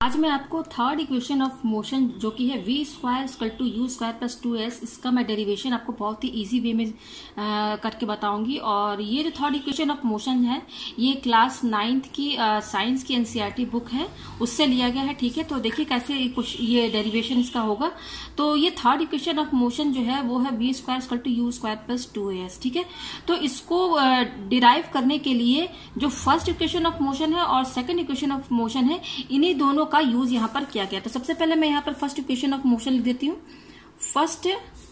आज मैं आपको थर्ड इक्वेशन ऑफ मोशन जो कि है v square equal to u square plus 2s, इसका मैं डेरिवेशन आपको बहुत ही इजी वे में करके बताऊंगी। और ये जो थर्ड इक्वेशन ऑफ मोशन है ये क्लास 9th की साइंस की एनसीईआरटी बुक है, उससे लिया गया है। ठीक है, तो देखिए कैसे ये डेरिवेशन इसका होगा। तो ये थर्ड इक्वेशन ऑफ मोशन जो है वो है v square equal to u square plus 2s। ठीक है, तो इसको डिराइव करने के लिए जो फर्स्ट इक्वेशन ऑफ मोशन है और सेकेंड इक्वेशन ऑफ मोशन है, इन्हीं दोनों का यूज यहां पर किया गया। तो सबसे पहले मैं यहां पर फर्स्ट इक्वेशन ऑफ मोशन लिख देती हूं। First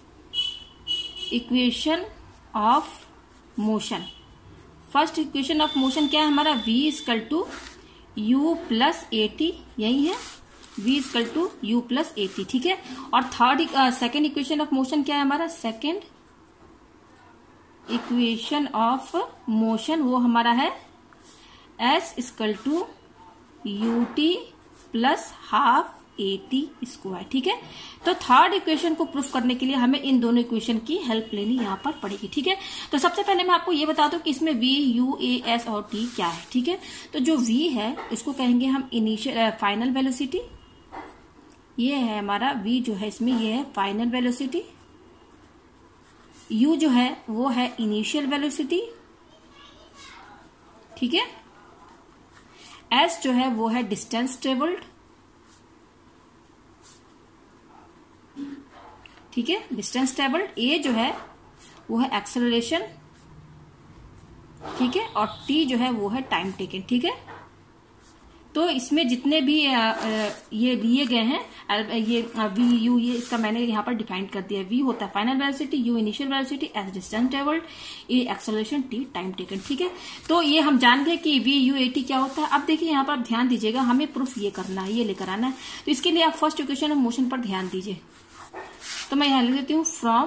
equation of motion, first equation of motion क्या है हमारा, v equal to u plus a t, यही है v equal to u plus a t. ठीक है, और third second equation of motion क्या है हमारा, सेकेंड इक्वेशन ऑफ मोशन वो हमारा है s equal to u t plus half a t square. ठीक है, तो थर्ड इक्वेशन को प्रूफ करने के लिए हमें इन दोनों इक्वेशन की हेल्प लेनी यहां पर पड़ेगी। ठीक है, तो सबसे पहले मैं आपको ये बता दूं कि इसमें v, u, a, s और t क्या है। ठीक है, तो जो v है इसको कहेंगे हम इनिशियल फाइनल वेलोसिटी, ये है हमारा v जो है इसमें ये है फाइनल वेलोसिटी। u जो है वो है इनिशियल वेलोसिटी। ठीक है, s जो है वो है डिस्टेंस ट्रेवल्ड। ठीक है, डिस्टेंस ट्रेवल्ड। a जो है वो है एक्सेलरेशन। ठीक है, और t जो है वो है टाइम टेकन। ठीक है, तो इसमें जितने भी ये दिए गए हैं ये v, u, ये इसका मैंने यहाँ पर डिफाइन कर दिया है। v होता है final velocity, u initial velocity, s distance travelled, a acceleration, t time taken. ठीक है, तो ये हम जान गए कि v, u, a, t क्या होता है। अब देखिए यहाँ पर आप ध्यान दीजिएगा, हमें प्रूफ ये करना है, ये लेकर आना है। तो इसके लिए आप फर्स्ट इक्वेशन ऑफ मोशन पर ध्यान दीजिए। तो मैं यहाँ लिख देती हूँ from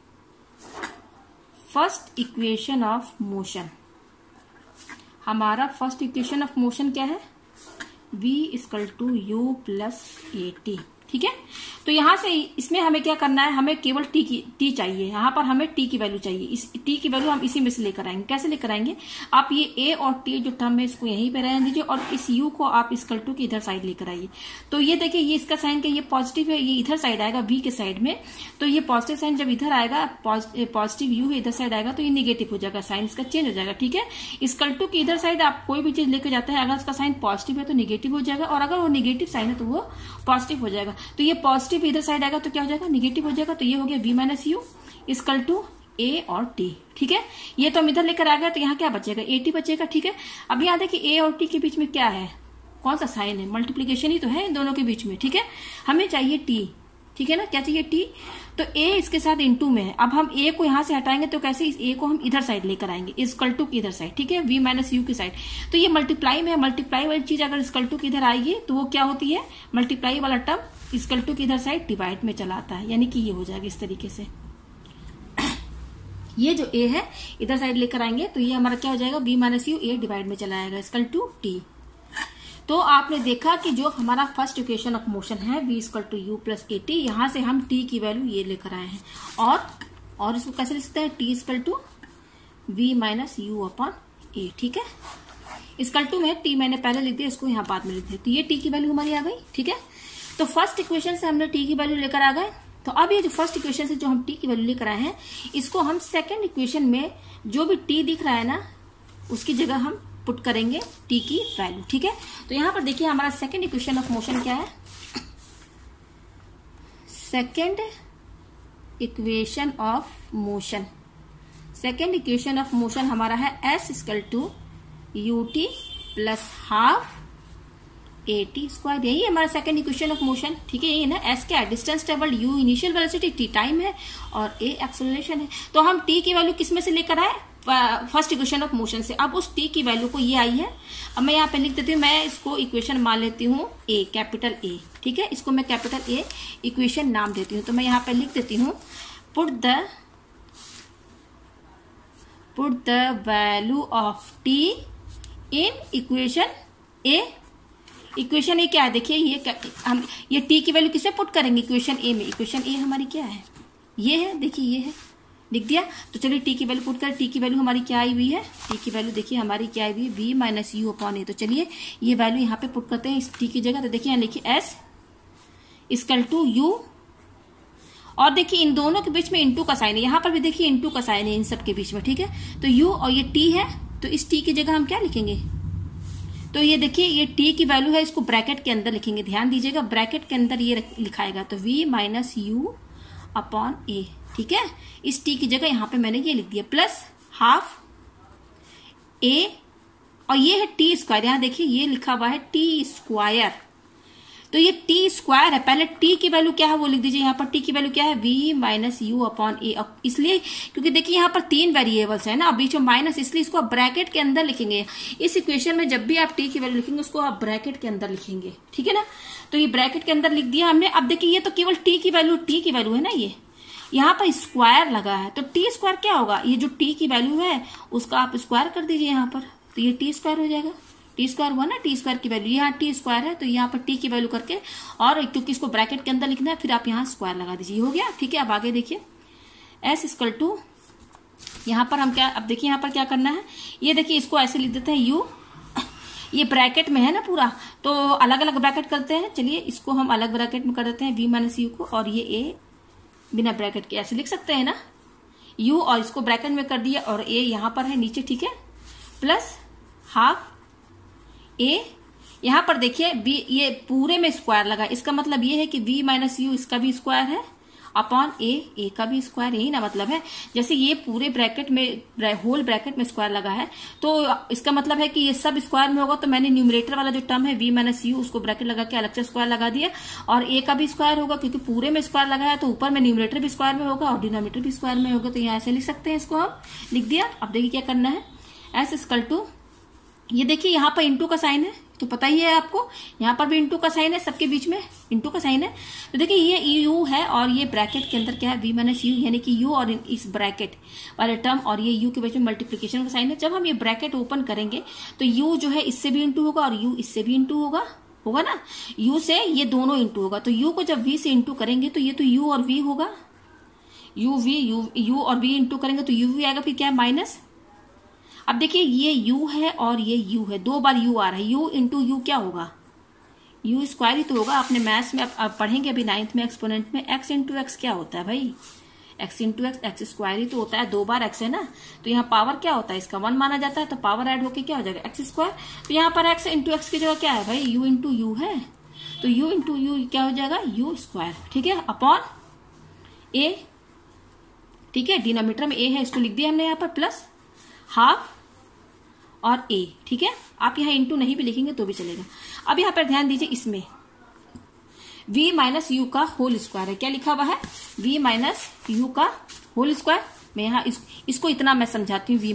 first equation of motion. हमारा फर्स्ट इक्वेशन ऑफ मोशन क्या है, v equal to u plus a t. ठीक है, तो यहां से इसमें हमें क्या करना है, हमें केवल t चाहिए। यहां पर हमें t की वैल्यू चाहिए। इस t की वैल्यू हम इसी में से लेकर आएंगे। कैसे लेकर आएंगे, आप ये a और t जो टर्म है इसको यहीं पे रहने दीजिए और इस u को आप इक्वल टू की इधर साइड लेकर आइए। तो ये देखिए ये इसका साइन क्या, ये पॉजिटिव है, ये इधर साइड आएगा v के साइड में। तो ये पॉजिटिव साइन जब इधर आएगा, पॉजिटिव u है इधर साइड आएगा, तो ये निगेटिव हो जाएगा, साइन इसका चेंज हो जाएगा। ठीक है, इक्वल टू की इधर साइड आप कोई भी चीज लेकर जाते हैं, अगर उसका साइन पॉजिटिव है तो निगेटिव हो जाएगा, और अगर वो निगेटिव साइन है तो वो पॉजिटिव हो जाएगा। तो ये पॉजिटिव इधर साइड आएगा तो क्या हो जाएगा, निगेटिव हो जाएगा। तो ये हो गया v minus u equal to a और t। ठीक है, ये तो हम इधर लेकर आ गए, तो यहाँ क्या बचेगा, a t बचेगा। ठीक है, अब यहाँ देखिए a और t के बीच में क्या है, कौन सा साइन है, मल्टीप्लीकेशन ही तो है इन दोनों के बीच में। ठीक है, हमें चाहिए t। ठीक है ना, क्या चाहिए t, तो a इसके साथ इनटू में है। अब हम a को यहां से हटाएंगे तो कैसे, इस a को हम इधर साइड लेकर आएंगे, इक्वल टू की इधर साइड। ठीक है, v माइनस यू की साइड। तो ये मल्टीप्लाई में है, मल्टीप्लाई वाली चीज अगर इक्वल टू की इधर आएगी तो वो क्या होती है, मल्टीप्लाई वाला टर्म इक्वल टू की इधर साइड डिवाइड में चला आता है, यानी कि ये हो जाएगा इस तरीके से। ये जो a है इधर साइड लेकर आएंगे तो ये हमारा क्या हो जाएगा, v minus u, a divide में चला आएगा इक्वल टू t। तो आपने देखा कि जो हमारा फर्स्ट इक्वेशन ऑफ मोशन है v equal to u plus a t, यहां से हम t की वैल्यू ये लेकर आए हैं। और इसको कैसे लिख सकते हैं, t equal to v minus u upon a. ठीक है, इक्वल टू में t मैंने पहले लिख दिया, इसको यहाँ बाद में लिख दिया। तो ये t की वैल्यू हमारी आ गई। ठीक है, तो फर्स्ट इक्वेशन से हमने t की वैल्यू लेकर आ गए। तो अब ये जो फर्स्ट इक्वेशन से जो हम t की वैल्यू लेकर आए हैं, इसको हम सेकेंड इक्वेशन में जो भी t दिख रहा है ना, उसकी जगह हम पुट करेंगे t की वैल्यू। ठीक है, तो यहां पर देखिए हमारा सेकेंड इक्वेशन ऑफ मोशन क्या है, second equation of motion, second equation of motion हमारा है s equal to u t plus half a t square. यही है हमारा सेकेंड इक्वेशन ऑफ मोशन। ठीक है, यही है ना, s क्या है, distance travelled, u initial velocity, t time है और a एक्सेलरेशन है। तो हम t की वैल्यू किस में से लेकर आए, फर्स्ट इक्वेशन ऑफ मोशन से। अब उस t की वैल्यू को ये आई है, अब मैं यहाँ पे लिख देती हूँ, मैं इसको इक्वेशन मान लेती हूँ a, कैपिटल A। ठीक है, इसको मैं कैपिटल A इक्वेशन नाम देती हूँ। तो मैं यहाँ पे लिख देती हूँ put the value of t in equation A। Equation A क्या है, देखिए हम ये t की वैल्यू किसमें पुट करेंगे, इक्वेशन ए में। इक्वेशन ए हमारी क्या है, ये है, देखिए ये है, लिख दिया। तो चलिए टी की वैल्यू पुट कर, टी की वैल्यू हमारी क्या आई हुई है, टी की वैल्यू देखिए हमारी क्या आई हुई है, v minus u upon a. तो चलिए ये वैल्यू यहाँ पे पुट करते हैं इस टी की जगह। तो देखिए यहाँ लिखिए s इक्वल टू यू, और देखिए इन दोनों के बीच में इंटू का साइन है, यहाँ पर भी देखिए इंटू का साइन है इन सब के बीच में, ठीक है। तो u और ये t है, तो इस t की जगह हम क्या लिखेंगे, तो ये देखिए ये t की वैल्यू है, इसको ब्रैकेट के अंदर लिखेंगे, ध्यान दीजिएगा ब्रैकेट के अंदर ये लिखाएगा। तो v minus u upon a, ठीक है। इस t की जगह यहाँ पे मैंने ये लिख दिया प्लस हाफ a, और ये है टी स्क्वायर, यहाँ देखिए ये लिखा हुआ है टी स्क्वायर, तो ये टी स्क्वायर है। पहले टी की वैल्यू क्या है वो लिख दीजिए, यहाँ पर टी की वैल्यू क्या है, v minus u upon a, इसलिए क्योंकि देखिए यहाँ पर 3 वेरिएबल्स है ना, बीच में माइनस, इसलिए इसको आप ब्रैकेट के अंदर लिखेंगे। इस इक्वेशन में जब भी आप टी की वैल्यू लिखेंगे उसको आप ब्रैकेट के अंदर लिखेंगे, ठीक है ना। तो ये ब्रैकेट के अंदर लिख दिया हमने। अब देखिए ये तो केवल टी की वैल्यू है ना, ये यहाँ पर स्क्वायर लगा है, तो टी स्क्वायर क्या होगा, ये जो टी की वैल्यू है उसका आप स्क्वायर कर दीजिए यहाँ पर, तो ये टी स्क्वायर हो जाएगा। टी स्क्वायर हुआ ना, टी स्क्वायर की वैल्यू, यहाँ टी स्क्वायर है तो यहाँ पर टी की वैल्यू करके, और क्योंकि इसको ब्रैकेट के अंदर लिखना है फिर आप यहाँ स्क्वायर लगा दीजिए, हो गया, ठीक है। अब आगे देखिए s इक्वल टू, यहाँ पर हम क्या, अब देखिए यहाँ पर क्या करना है, ये देखिए इसको ऐसे लिख देते हैं u, ये ब्रैकेट में है ना पूरा, तो अलग अलग ब्रैकेट करते हैं। चलिए इसको हम अलग ब्रैकेट में कर देते हैं v माइनस यू को, और ये a बिना ब्रैकेट के ऐसे लिख सकते हैं ना, u और इसको ब्रैकेट में कर दिया, और a यहाँ पर है नीचे, ठीक है, प्लस हाफ a, यहाँ पर देखिए b, ये पूरे में स्क्वायर लगा, इसका मतलब ये है कि v माइनस यू इसका भी स्क्वायर है अपॉन a का भी स्क्वायर, यही ना मतलब है। जैसे ये पूरे ब्रैकेट में, होल ब्रैकेट में स्क्वायर लगा है, तो इसका मतलब है कि ये सब स्क्वायर में होगा। तो मैंने न्यूमरेटर वाला जो टर्म है v माइनस यू उसको ब्रैकेट लगा के अलग से स्क्वायर लगा दिया, और a का भी स्क्वायर होगा क्योंकि पूरे में स्क्वायर लगा है, तो ऊपर में न्यूमरेटर भी स्क्वायर में होगा और डिनोमिनेटर भी स्क्वायर में होगा। तो यहाँ ऐसे लिख सकते हैं, इसको हम लिख दिया। अब देखिए क्या करना है, s इक्वल टू, ये देखिए यहाँ पर इंटू का साइन है, तो पता ही है आपको, यहाँ पर भी इंटू का साइन है, सबके बीच में इंटू का साइन है। तो देखिए ये u है, और ये ब्रैकेट के अंदर क्या है, v माइनस यू, यानी कि u और इस ब्रैकेट वाले टर्म और ये u के बीच में मल्टीप्लीकेशन का साइन है। जब हम ये ब्रैकेट ओपन करेंगे तो u जो है इससे भी इंटू होगा और u इससे भी इंटू होगा ना, u से ये दोनों इंटू होगा। तो u को जब v से इंटू करेंगे तो ये तो u और v होगा, u और v इंटू करेंगे तो u आएगा, फिर क्या है माइनस। अब देखिए ये u है और ये u है, 2 बार u आ रहा है, u इंटू यू क्या होगा, u स्क्वायर ही तो होगा। आपने मैथ्स में आप पढ़ेंगे अभी 9th में एक्सपोनेंट में, x इंटू एक्स क्या होता है भाई, x इंटू एक्स स्क्वायर ही तो होता है, 2 बार x है ना, तो यहाँ पावर क्या होता है इसका 1 माना जाता है, तो पावर ऐड होके क्या हो जाएगा x स्क्वायर। तो यहाँ पर x इंटू एक्स की जगह क्या है भाई, u इंटू यू है, तो u इंटू यू क्या हो जाएगा, u स्क्वायर, ठीक है, अपॉन a, ठीक है, डिनोमिनेटर में a है, इसको लिख दिया हमने यहाँ पर प्लस हाफ और a, ठीक है। आप यहाँ इंटू नहीं भी लिखेंगे तो भी चलेगा। अब यहाँ पर ध्यान दीजिए, इसमें v माइनस यू का होल स्क्वायर है, क्या लिखा हुआ है, v माइनस यू का होल स्क्वायर। मैं यहाँ इसको इतना मैं समझाती हूँ,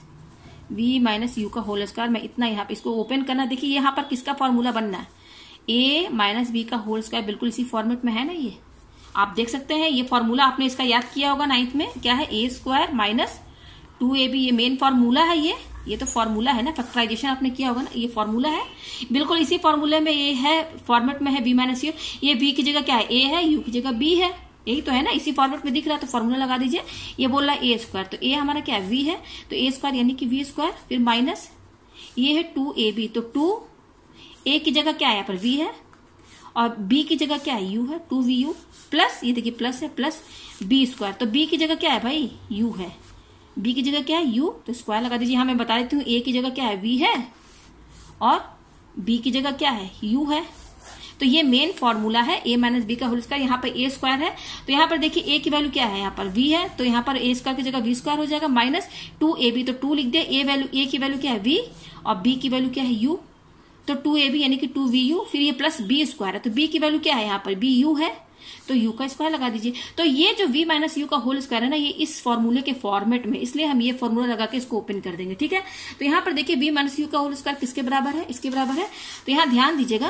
v माइनस यू का होल स्क्वायर, मैं इतना यहाँ पे इसको ओपन करना। देखिए यहाँ पर किसका फॉर्मूला बनना है, a माइनस बी का होल स्क्वायर, बिल्कुल इसी फॉर्मेट में है ना, ये आप देख सकते हैं। ये फॉर्मूला आपने इसका याद किया होगा 9th में, क्या है, a स्क्वायर माइनस 2ab, ये मेन फॉर्मूला है, ये तो फॉर्मूला है ना, फैक्टराइजेशन आपने किया होगा ना, ये फॉर्मूला है, बिल्कुल इसी फॉर्मूले में ये है, फॉर्मेट में है v माइनस यू, ये v की जगह क्या है, a है, u की जगह b है, यही तो है ना, इसी फॉर्मेट में दिख रहा है, तो फॉर्मूला लगा दीजिए। ये बोल रहा है a स्क्वायर, तो a हमारा क्या है, v है, तो a स्क्वायर यानी कि v स्क्वायर, फिर माइनस ये है 2ab, तो 2a की जगह क्या है, यहाँ पर v है, और b की जगह क्या है, u है, 2vu, प्लस ये देखिए प्लस है, प्लस b स्क्वायर, तो b की जगह क्या है भाई, u है, b की जगह क्या है, u, तो स्क्वायर लगा दीजिए। यहाँ मैं बता देती हूँ, a की जगह क्या है, v है, और b की जगह क्या है, u है। तो ये मेन फॉर्मूला है a माइनस बी का होल स्क्वायर। यहाँ पर a स्क्वायर है, तो यहाँ पर देखिए a की वैल्यू क्या है, यहाँ पर v है, तो यहाँ पर a स्क्वायर की जगह v स्क्वायर हो जाएगा, माइनस 2ab, तो 2 लिख दिया, a की वैल्यू क्या है v, और b की वैल्यू क्या है u, तो 2ab यानी कि 2vu, फिर ये प्लस b स्क्वायर है, तो b की वैल्यू क्या है, यहाँ पर bu है, तो u का स्क्वायर लगा दीजिए। तो ये जो v माइनस यू का होल स्क्वायर है ना, ये इस फॉर्मूले के फॉर्मेट में, इसलिए हम ये फॉर्मूला लगा के इसको ओपन कर देंगे, ठीक है। तो यहाँ पर देखिए v माइनस यू का होल स्क्वायर किसके बराबर है, इसके बराबर है। तो यहाँ ध्यान दीजिएगा,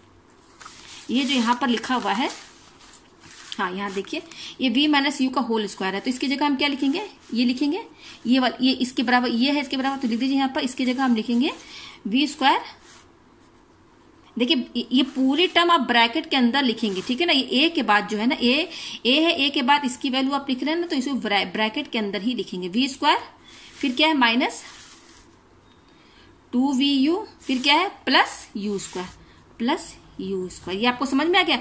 ये जो यहाँ पर लिखा हुआ है, हाँ यहाँ देखिए, ये v माइनस यू का होल स्क्वायर है, तो इसकी जगह हम क्या लिखेंगे, ये लिखेंगे, ये इसके बराबर, ये है इसके बराबर, तो लिख दीजिए यहाँ पर, इसकी जगह हम लिखेंगे v स्क्वायर देखिए ये पूरी टर्म आप ब्रैकेट के अंदर लिखेंगे, ठीक है ना। ये ए के बाद जो है ना, ए है, ए के बाद इसकी वैल्यू आप लिख रहे हैं ना, तो इसे ब्रैकेट के अंदर ही लिखेंगे। वी स्क्वायर फिर क्या है माइनस 2vu, फिर क्या है plus u square, plus u square. ये आपको समझ में आ गया।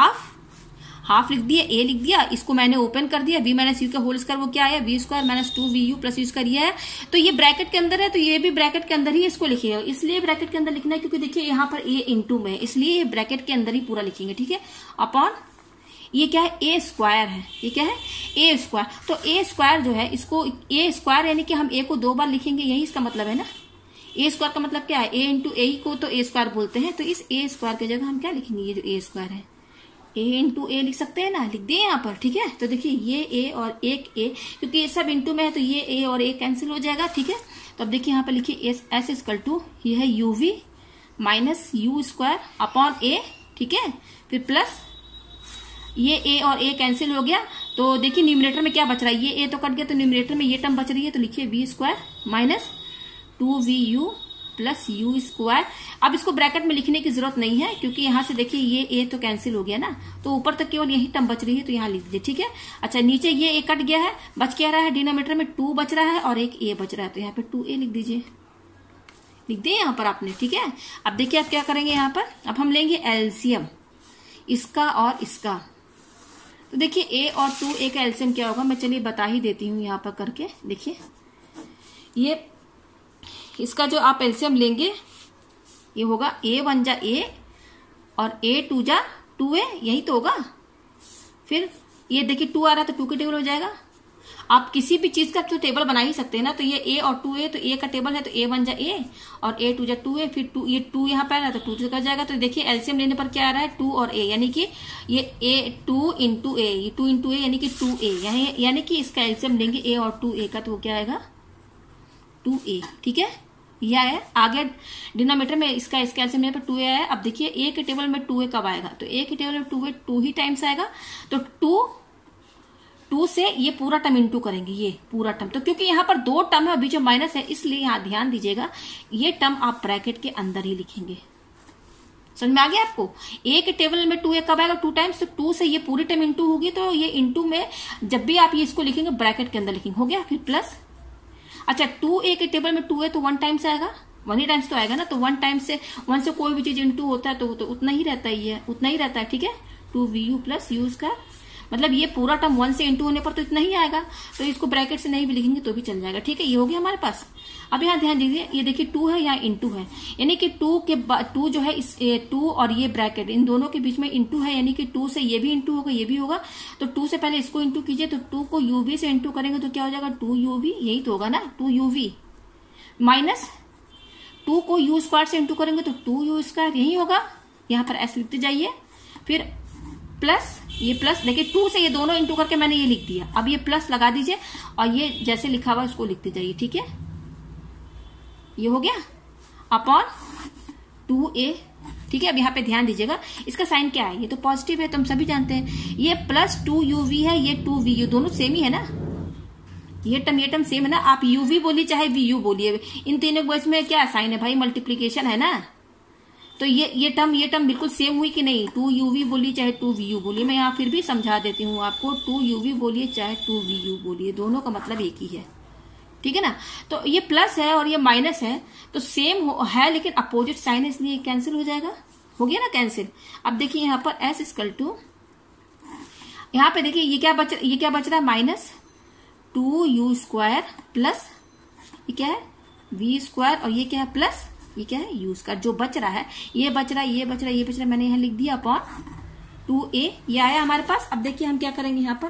हाफ लिख दिया, ए लिख दिया, इसको मैंने ओपन कर दिया, v माइनस यू का होल स्क्वायर, वो क्या आया v square minus 2vu plus u square ये है। तो ये ब्रैकेट के अंदर है, तो ये भी ब्रैकेट के अंदर ही इसको लिखिएगा। इसलिए ब्रैकेट के अंदर लिखना है क्योंकि देखिए यहाँ पर a इंटू में, इसलिए ब्रैकेट के अंदर ही पूरा लिखेंगे, ठीक है। अपॉन ये क्या है ए स्क्वायर है, ये क्या है ए स्क्वायर। तो ए स्क्वायर जो है इसको ए स्क्वायर यानी कि हम ए को 2 बार लिखेंगे, यही इसका मतलब है ना। ए स्क्वायर का मतलब क्या है, ए इंटू ए को तो ए स्क्वायर बोलते हैं, तो इस ए स्क्वायर की जगह हम क्या लिखेंगे, ये जो ए स्क्वायर है ए इंटू ए लिख सकते हैं ना, लिख दिए यहाँ पर, ठीक है। तो देखिए ये ए और एक ए, क्योंकि ये सब इंटू में है तो ये ए और ए कैंसिल हो जाएगा, ठीक है। तो अब देखिए यहाँ पर लिखिए एस इक्वल टू ये है u v minus u square upon a, ठीक है। फिर प्लस ये ए और ए कैंसिल हो गया, तो देखिए न्यूमरेटर में क्या बच रहा है, ये ए तो कट गया, तो न्यूमरेटर में ये टर्म बच रही है, तो लिखिए v square minus 2vu plus u square. अब इसको ब्रैकेट में लिखने की जरूरत नहीं है क्योंकि यहाँ से देखिए ये ए तो कैंसिल हो गया ना, तो ऊपर तक केवल यही टर्म बच रही है, तो यहाँ लिख दीजिए, ठीक है। अच्छा नीचे ये ए कट गया है, बच क्या रहा है, डिनोमिनेटर में 2 बच रहा है और एक ए बच रहा है, तो यहाँ पे 2a लिख दीजिए, लिख दिए यहाँ पर आपने, ठीक है। अब देखिए आप क्या करेंगे यहाँ पर, अब हम लेंगे एलसीएम इसका और इसका। तो देखिए a और 2a का एलसीएम क्या होगा, मैं चलिए बता ही देती हूँ यहाँ पर करके। देखिए ये इसका जो आप एलसीएम लेंगे ये होगा a1 जा a और a2 जा 2a, यही तो होगा। फिर ये देखिए 2 आ रहा है तो 2 का टेबल हो जाएगा। आप किसी भी चीज का तो टेबल बना ही सकते हैं ना, तो ये a और 2a, तो a का टेबल है तो a1 जा a और a2 जा 2a, फिर 2 ये 2 यहाँ पे आ रहा है तो 2 से कर जाएगा। तो देखिए एलसीएम लेने पर क्या आ रहा है 2 और a, यानी कि ये a2 इंटू a, ये 2 इंटू a यानी कि 2a, यानी कि इसका एलसीएम लेंगे a और 2a का, तो वो क्या आएगा 2a, ठीक है। यह है आगे डिनोमिनेटर में इसका एलसीएम लेने पर 2a है। अब देखिए a के टेबल में 2a कब आएगा, तो a के टेबल में 2a 2 ही टाइम्स आएगा, तो 2 से ये पूरा टर्म इंटू करेंगे, ये पूरा टर्म। तो क्योंकि यहाँ पर 2 टर्म है और बीच में माइनस है, इसलिए यहाँ ध्यान दीजिएगा ये टर्म आप ब्रैकेट के अंदर ही लिखेंगे। समझ में आ गया आपको। a के टेबल में 2a कब आएगा 2 टाइम्स, तो 2 से ये पूरी टर्म इंटू होगी, तो ये इंटू में जब भी आप ये इसको लिखेंगे ब्रैकेट के अंदर लिखेंगे, हो गया। फिर प्लस, अच्छा 2a के टेबल में 2a तो 1 टाइम्स आएगा, 1 ही टाइम्स तो आएगा ना, तो 1 टाइम्स से 1 से कोई भी चीज इंटू होता है तो उतना ही रहता है, उतना ही रहता है, ठीक है। 2vu प्लस यू स्क्वायर, मतलब ये पूरा टर्म 1 से इंटू होने पर तो इतना ही आएगा, तो इसको ब्रैकेट से नहीं भी लिखेंगे तो भी चल जाएगा, ठीक है। ये हो गया हमारे पास। अब यहाँ ध्यान दीजिए, ये देखिए 2 है, यहाँ इंटू है, यानी कि 2 जो है इस 2 और ये ब्रैकेट इन दोनों के बीच में इंटू है, यानी कि 2 से ये भी इंटू होगा, ये भी होगा। तो 2 से पहले इसको इंटू कीजिए, तो 2 को uv से इंटू करेंगे तो क्या हो जाएगा 2uv, यही तो होगा ना 2uv, माइनस 2 को u स्क्वायर से इंटू करेंगे तो 2u स्क्वायर, यही होगा। यहाँ पर ऐसे लिखते जाइए, फिर प्लस ये प्लस, देखिए 2 से ये दोनों इंटू करके मैंने ये लिख दिया, अब ये प्लस लगा दीजिए और ये जैसे लिखा हुआ इसको लिखते जाइए, ठीक है। ये हो गया अपॉन 2a, ठीक है। अब यहाँ पे ध्यान दीजिएगा इसका साइन क्या है, ये तो पॉजिटिव है, तुम सभी जानते हैं। ये प्लस 2uv है, ये 2vu, दोनों सेम ही है ना, ये टर्म सेम है ना। आप uv बोलिए चाहे vu बोलिए, इन तीनों के बीच में क्या साइन है भाई, मल्टीप्लीकेशन है ना। तो ये टर्म बिल्कुल सेम हुई कि नहीं, 2uv बोलिए चाहे 2vu बोलिए। मैं यहाँ फिर भी समझा देती हूँ आपको, 2uv बोलिए चाहे 2vu बोलिए, दोनों का मतलब एक ही है, ठीक है ना। तो ये प्लस है और ये माइनस है, तो सेम है लेकिन अपोजिट साइन है, इसलिए कैंसिल हो जाएगा, हो गया ना कैंसिल। अब देखिए यहाँ पर s इक्वल टू, यहाँ पे देखिए ये क्या बच रहा है माइनस 2u स्क्वायर प्लस ये क्या है v स्क्वायर, और ये क्या है प्लस ये क्या है u स्क्वायर। जो बच रहा है ये बच रहा है, ये बच रहा है, ये बच रहा है, मैंने यहाँ लिख दिया अपॉन 2a, ये आया हमारे पास। अब देखिए हम क्या करेंगे यहाँ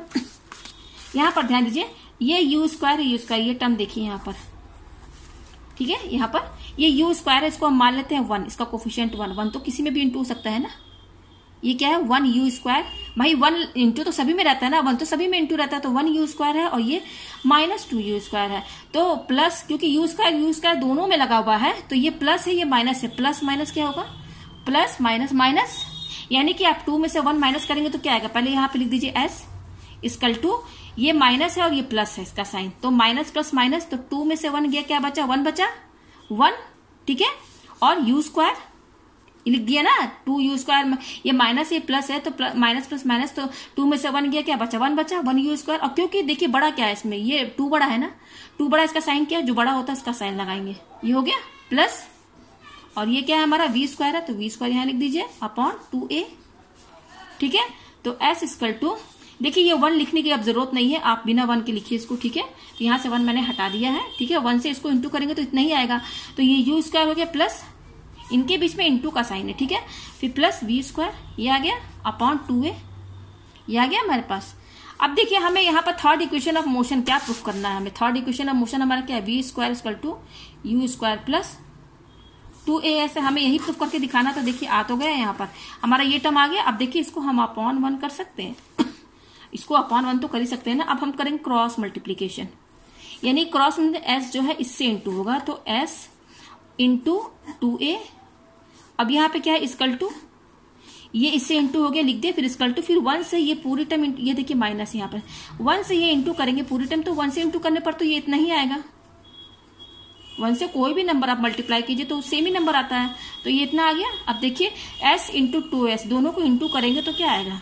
पर ध्यान दीजिए, ये u स्क्वायर ये टर्म देखिए यहाँ पर, ठीक है। यहाँ पर ये u स्क्वायर है, इसको हम मान लेते हैं 1, इसका कोफिशिएंट 1 तो किसी में भी इंटू हो सकता है ना। ये क्या है 1u स्क्वायर, भाई 1 इंटू तो सभी में रहता है ना, 1 तो सभी में इंटू रहता है, तो 1u स्क्वायर है और ये माइनस 2u स्क्वायर है। तो प्लस, क्योंकि u स्क्वायर दोनों में लगा हुआ है, तो ये प्लस है ये माइनस है, प्लस माइनस क्या होगा प्लस माइनस माइनस, यानी कि आप 2 में से 1 माइनस करेंगे तो क्या आएगा, पहले यहाँ पे लिख दीजिए s इक्वल टू, ये माइनस है और ये प्लस है इसका साइन, तो माइनस प्लस माइनस, तो 2 में से 1 गया, क्या बचा 1 बचा 1, ठीक है। और u स्क्वायर ये लिख दिया ना 2u², ये माइनस ये प्लस है तो माइनस प्लस माइनस, तो 2 में से 1 गया, क्या बचा 1 बचा 1u²। अब क्योंकि देखिए बड़ा क्या है इसमें, ये 2 बड़ा है ना, 2 बड़ा, इसका साइन क्या है, जो बड़ा होता है इसका साइन लगाएंगे, ये हो गया प्लस, और ये क्या है हमारा v² है तो v² यहां लिख दीजिए अपॉन 2a। ठीक है, तो s इक्वल टू, देखिए ये 1 लिखने की अब जरूरत नहीं है, आप बिना 1 के लिखिए इसको। ठीक है, तो यहां से 1 मैंने हटा दिया है। ठीक है, 1 से इसको इंटू करेंगे तो इतना ही आएगा, तो ये u² हो गया प्लस, इनके बीच में इंटू का साइन है। ठीक है, फिर प्लस v², ये आ गया अपॉन 2a, ये आ गया हमारे पास। अब देखिए हमें यहाँ पर थर्ड इक्वेशन ऑफ मोशन क्या प्रूफ करना है, हमें थर्ड इक्वेशन ऑफ मोशन हमारा क्या है, v² equal to u² plus 2as है, हमें यही प्रूफ करके दिखाना। तो देखिए आ तो गया यहाँ पर हमारा ये टर्म आ गया। अब देखिए इसको हम अपॉन 1 कर सकते हैं इसको अपॉन 1 तो कर ही सकते हैं ना। अब हम करेंगे क्रॉस मल्टीप्लीकेशन, यानी क्रॉस s जो है इससे इंटू होगा, तो s इंटू 2a। अब यहाँ पे क्या है इक्वल टू, ये इससे इंटू हो गया, लिख दिया, फिर इक्वल टू, फिर 1 से ये पूरी टर्म, ये देखिए माइनस यहाँ पर 1 से ये इंटू करेंगे पूरी टर्म, तो 1 से इंटू करने पर तो ये इतना ही आएगा। 1 से कोई भी नंबर आप मल्टीप्लाई कीजिए तो सेम ही नंबर आता है, तो ये इतना आ गया। अब देखिए s इंटू 2s, दोनों को इंटू करेंगे तो क्या आएगा,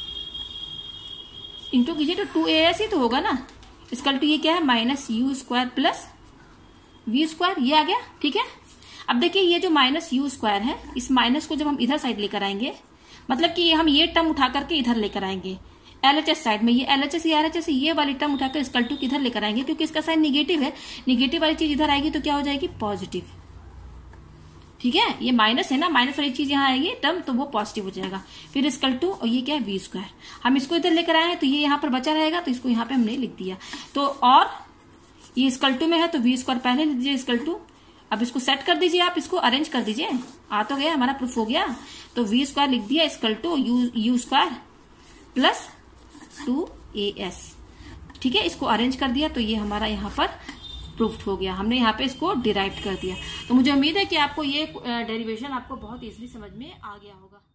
इंटू कीजिए तो 2as ही तो होगा ना। इक्वल टू ये क्या है माइनस u² प्लस v², ये आ गया। ठीक है, अब देखिए ये जो माइनस u² है, इस माइनस को जब हम इधर साइड लेकर आएंगे, मतलब कि हम ये टर्म उठा करके इधर लेकर आएंगे LHS साइड में, ये LHS ये RHS ये वाली टर्म उठाकर इक्वल टू किधर लेकर आएंगे, क्योंकि इसका साइन निगेटिव है, निगेटिव वाली चीज इधर आएगी तो क्या हो जाएगी पॉजिटिव। ठीक है, ये माइनस है ना, माइनस वाली चीज यहाँ आएगी टर्म तो वो पॉजिटिव हो जाएगा। फिर इक्वल टू, और ये क्या है v², हम इसको इधर लेकर आए हैं तो ये यहाँ पर बचा रहेगा, तो इसको यहाँ पे हमने लिख दिया। तो और ये इक्वल टू में है तो v² पहले लिख दीजिए इक्वल टू। अब इसको सेट कर दीजिए, आप इसको अरेंज कर दीजिए, आ तो गया हमारा प्रूफ हो गया। तो v² लिख दिया equal to u² plus 2as। ठीक है, इसको अरेंज कर दिया तो ये हमारा यहाँ पर प्रूफ्ड हो गया, हमने यहाँ पे इसको डिराइव कर दिया। तो मुझे उम्मीद है कि आपको ये डेरिवेशन आपको बहुत इजीली समझ में आ गया होगा।